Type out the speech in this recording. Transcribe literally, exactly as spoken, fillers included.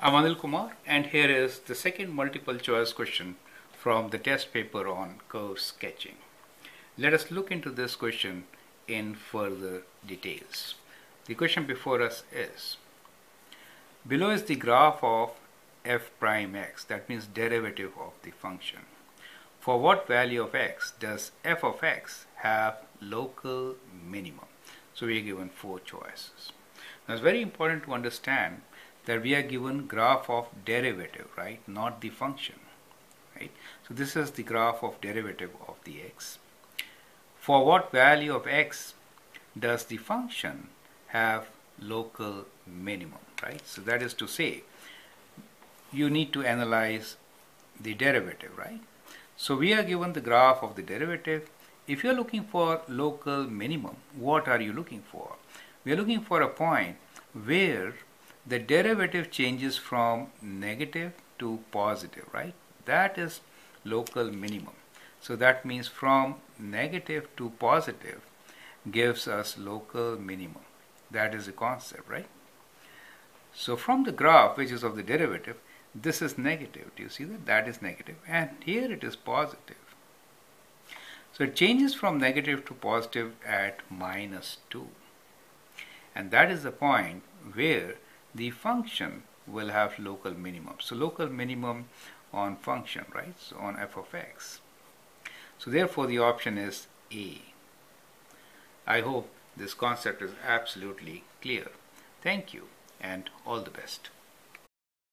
I'm Anil Kumar, and here is the second multiple choice question from the test paper on curve sketching. Let us look into this question in further details. The question before us is, below is the graph of f prime x, that means derivative of the function. For what value of x does f of x have local minimum? So we are given four choices. Now it's very important to understand that we are given graph of derivative, right? Not the function, right? So this is the graph of derivative of the x. For what value of x does the function have local minimum, right? So that is to say, you need to analyze the derivative, right? So we are given the graph of the derivative. If you are looking for local minimum, what are you looking for? We are looking for a point where the derivative changes from negative to positive, right? That is local minimum. So that means from negative to positive gives us local minimum. That is the concept, right? So from the graph, which is of the derivative, this is negative. Do you see that? That is negative. And here it is positive. So it changes from negative to positive at minus two. And that is the point where the function will have local minimum. So local minimum on function, right? So on f of x. So therefore the option is A. I hope this concept is absolutely clear. Thank you and all the best.